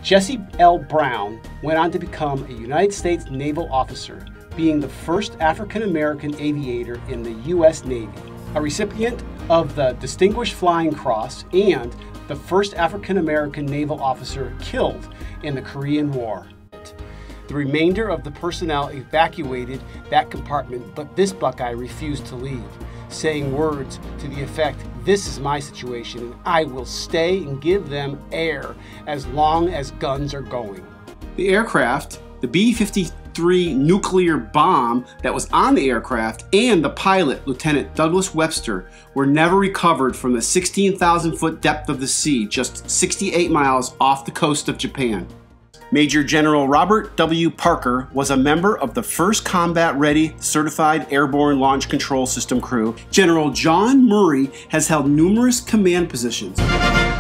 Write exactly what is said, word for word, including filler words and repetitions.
Jesse L. Brown went on to become a United States naval officer, being the first African-American aviator in the U S Navy, a recipient of the Distinguished Flying Cross, and the first African-American naval officer killed in the Korean War. The remainder of the personnel evacuated that compartment, but this Buckeye refused to leave, saying words to the effect, "This is my situation and I will stay and give them air as long as guns are going." The aircraft, the B fifty-three nuclear bomb that was on the aircraft, and the pilot, Lieutenant Douglas Webster, were never recovered from the sixteen thousand foot depth of the sea, just sixty-eight miles off the coast of Japan. Major General Robert W. Parker was a member of the first combat-ready certified airborne launch control system crew. General John Murray has held numerous command positions.